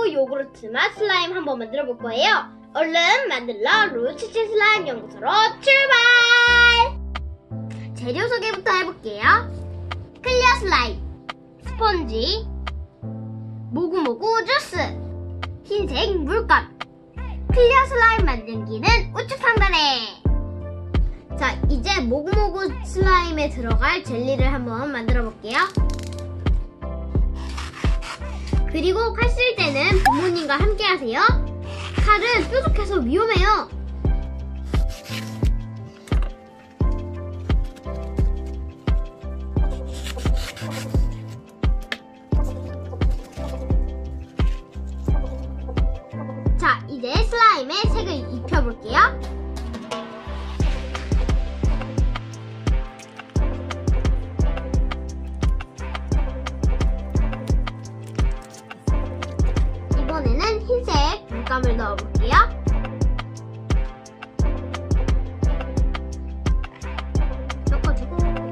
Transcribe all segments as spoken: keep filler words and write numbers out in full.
모구모구 요구르트 맛 슬라임 한번 만들어 볼 거예요. 얼른 만들러 루치치 슬라임 연구소로 출발! 재료 소개부터 해볼게요. 클리어 슬라임, 스펀지, 모구모구 주스, 흰색 물감. 클리어 슬라임 만들기는 우측 상단에. 자, 이제 모구모구 슬라임에 들어갈 젤리를 한번 만들어 볼게요. 그리고 칼 쓸 때는 부모님과 함께 하세요. 칼은 뾰족해서 위험해요. 자, 이제 슬라임에 색을 입혀볼게요. 이번에는 흰색 물감을 넣어볼게요. 섞어주고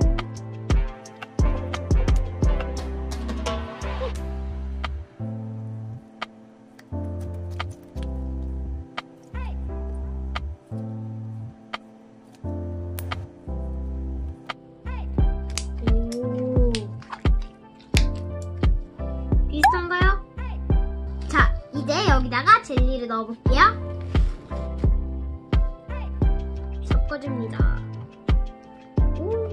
오, 비슷한가요? 자, 이제 여기다가 젤리를 넣어볼게요. 섞어줍니다. 오.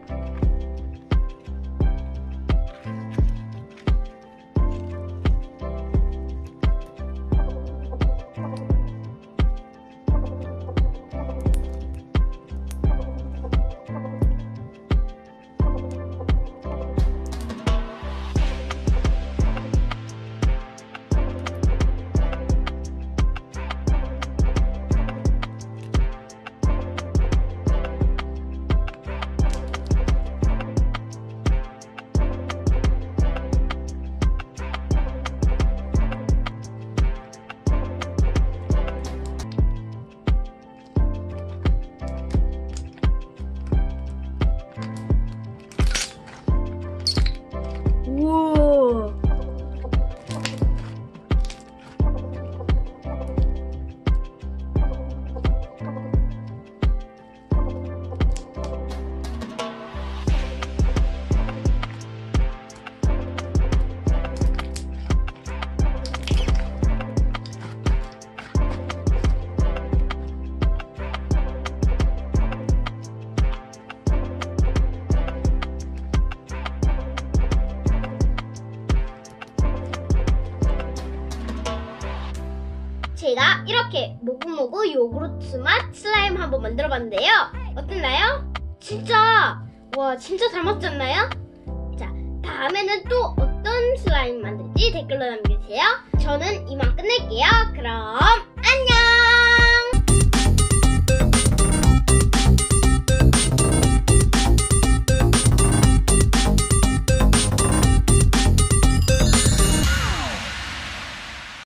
우와. 제가 이렇게 모구모구 요구르트 맛 슬라임 한번 만들어봤는데요. 어땠나요? 진짜 와 진짜 잘 맞췄나요? 자, 다음에는 또 어떤 슬라임 만들지 댓글로 남겨주세요. 저는 이만 끝낼게요. 그럼